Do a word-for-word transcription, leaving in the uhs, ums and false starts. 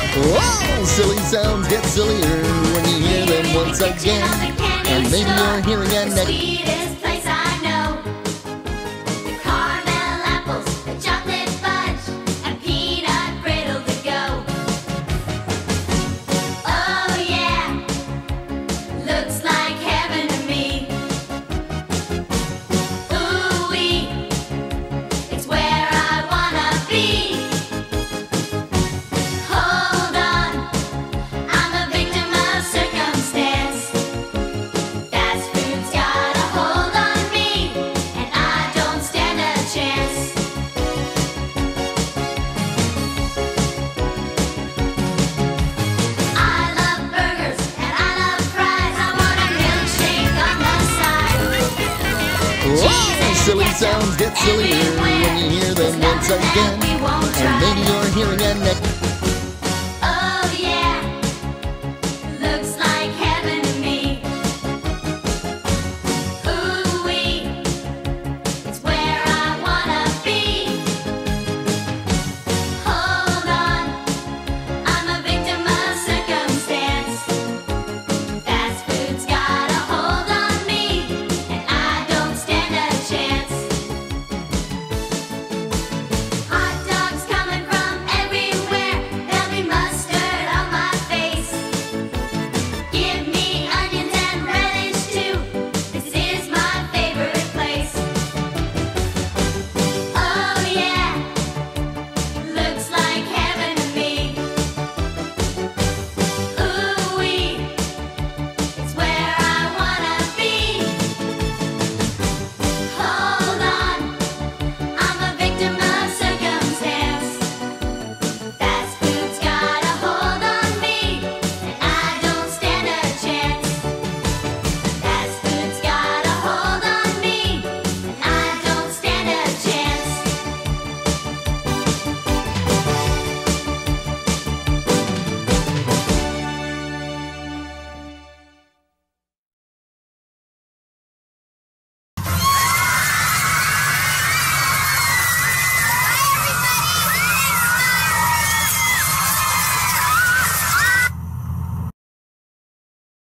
Oh, silly sounds get sillier when you hear them once again. And maybe you're hearing a neck. Sweetest place I know. The caramel apples, the chocolate fudge, and peanut brittle to go. Oh yeah, looks like heaven to me. Ooh-wee, it's where I wanna be. Hold on, I'm a victim of circumstance. Fast food's got a hold on me, and I don't stand a chance. I love burgers and I love fries. I want a milkshake on the side. Oh, silly sounds get sillier when you hear them once again. And maybe you're hearing a neck.